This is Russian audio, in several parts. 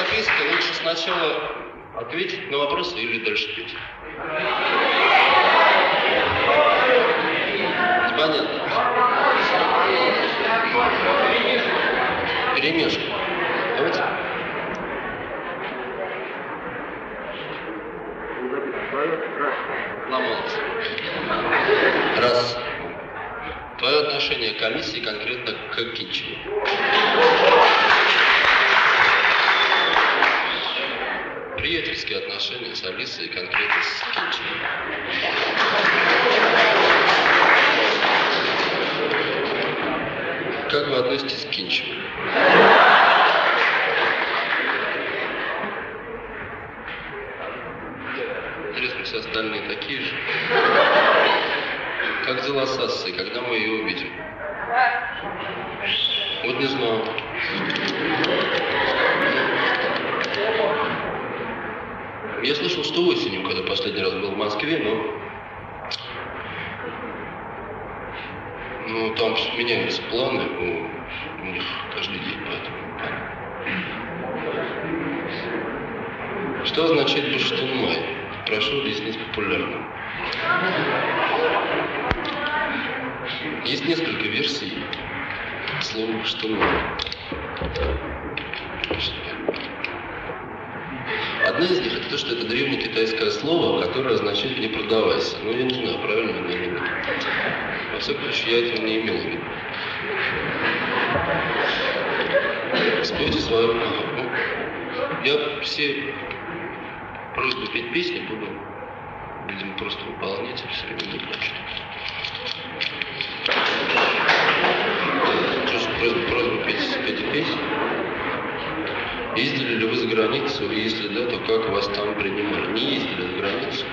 записка, лучше сначала ответить на вопросы или дальше петь. Понятно. Перемешку. Давайте. Ломался. Раз. Твое отношение к Алисе конкретно к Кинчеву. Приятельские отношения с Алисой конкретно с Кинчевым. Как вы относитесь к Кинчеву? Интересно, все остальные такие же. Как дела с Ассой, когда мы ее увидим? Вот не знаю. Я слышал, что осенью, когда последний раз был в Москве, но там меняются планы у них каждый день, поэтому. Что означает Буштенмай? Прошу объяснить популярно. Есть несколько версий слова Буштенмай. Одна из них это то, что это древнекитайское слово, которое означает «не продавайся». Но я не знаю, правильно оно или нет. Во всяком случае, я этого не имел в виду. Спойте свою... Я все просьбы петь песни буду, видимо, просто выполнять и все время не плачу. Просьба петь эти песни. Ездили ли вы за границу? И если да, то как вас там принимали? Не ездили за границу?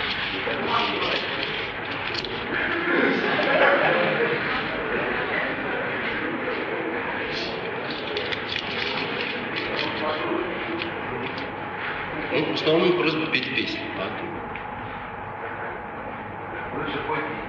В основном просьба петь песни. Лучше пойти.